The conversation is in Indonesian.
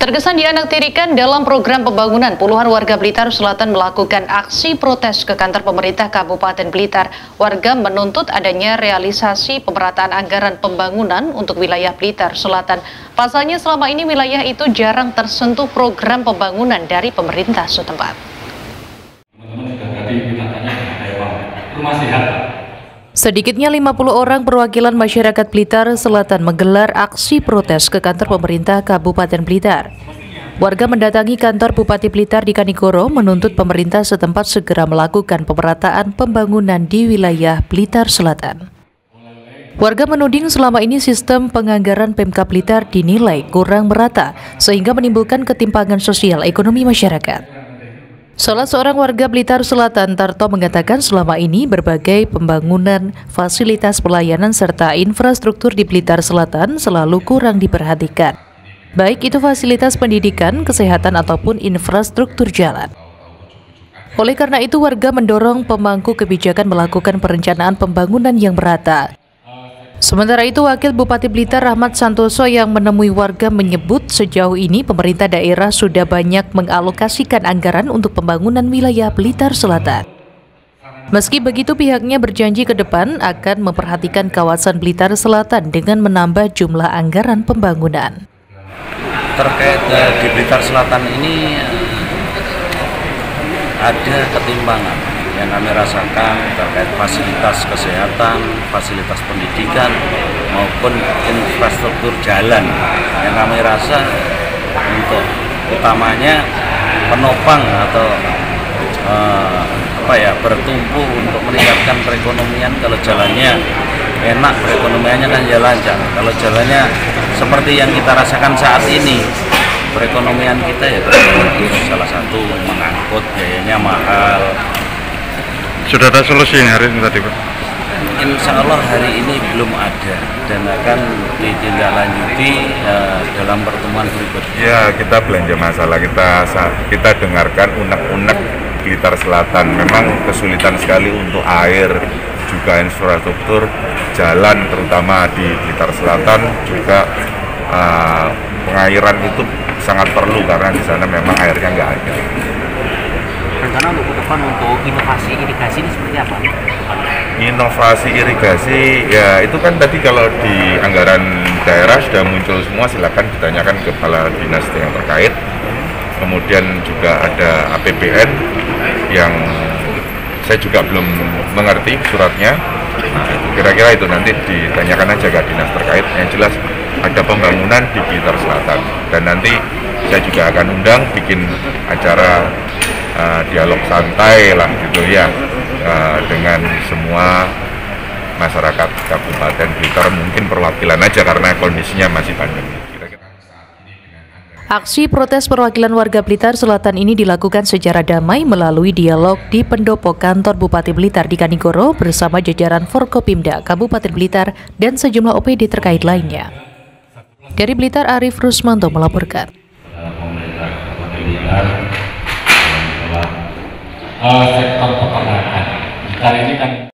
Terkesan dianaktirikan dalam program pembangunan, puluhan warga Blitar Selatan melakukan aksi protes ke kantor pemerintah Kabupaten Blitar. Warga menuntut adanya realisasi pemerataan anggaran pembangunan untuk wilayah Blitar Selatan. Pasalnya selama ini wilayah itu jarang tersentuh program pembangunan dari pemerintah setempat. Teman-teman sudah tadi kita tanya rumah sehat. Sedikitnya 50 orang perwakilan masyarakat Blitar Selatan menggelar aksi protes ke kantor pemerintah Kabupaten Blitar. Warga mendatangi kantor Bupati Blitar di Kanigoro menuntut pemerintah setempat segera melakukan pemerataan pembangunan di wilayah Blitar Selatan. Warga menuding selama ini sistem penganggaran Pemkab Blitar dinilai kurang merata sehingga menimbulkan ketimpangan sosial ekonomi masyarakat. Salah seorang warga Blitar Selatan, Tarto, mengatakan selama ini berbagai pembangunan, fasilitas pelayanan serta infrastruktur di Blitar Selatan selalu kurang diperhatikan. Baik itu fasilitas pendidikan, kesehatan ataupun infrastruktur jalan. Oleh karena itu warga mendorong pemangku kebijakan melakukan perencanaan pembangunan yang merata. Sementara itu, Wakil Bupati Blitar Rahmat Santoso yang menemui warga menyebut sejauh ini pemerintah daerah sudah banyak mengalokasikan anggaran untuk pembangunan wilayah Blitar Selatan. Meski begitu, pihaknya berjanji ke depan akan memperhatikan kawasan Blitar Selatan dengan menambah jumlah anggaran pembangunan. Terkait di Blitar Selatan ini ada ketimpangan yang kami rasakan terkait fasilitas kesehatan, fasilitas pendidikan maupun infrastruktur jalan yang kami rasa untuk utamanya penopang atau bertumpu untuk meningkatkan perekonomian. Kalau jalannya enak, perekonomiannya kan ya lancar. Kalau jalannya seperti yang kita rasakan saat ini, perekonomian kita ya salah satu mengangkut biayanya mahal. Sudah ada solusi hari ini tadi, Pak? Insya Allah hari ini belum ada dan akan ditindaklanjuti dalam pertemuan berikutnya. Ya, kita belanja masalah, kita dengarkan unek-unek Blitar Selatan. Memang kesulitan sekali untuk air, juga infrastruktur jalan terutama di Blitar Selatan, juga pengairan itu sangat perlu karena di sana memang airnya nggak ada. Rencana untuk ke depan untuk inovasi irigasi ini seperti apa? Inovasi irigasi ya itu kan tadi kalau di anggaran daerah sudah muncul semua, silakan ditanyakan ke kepala dinas yang terkait. Kemudian juga ada APBN yang saya juga belum mengerti suratnya. Nah, kira-kira itu nanti ditanyakan aja ke dinas terkait. Yang jelas ada pembangunan di Blitar Selatan dan nanti saya juga akan undang bikin acara dialog santai lah gitu ya dengan semua masyarakat Kabupaten Blitar, mungkin perwakilan aja karena kondisinya masih pandemi. Aksi protes perwakilan warga Blitar Selatan ini dilakukan secara damai melalui dialog di pendopo kantor Bupati Blitar di Kanigoro bersama jajaran Forkopimda Kabupaten Blitar dan sejumlah OPD terkait lainnya. Dari Blitar, Arif Rusmanto melaporkan. Sektor peternakan. Blitar ini kan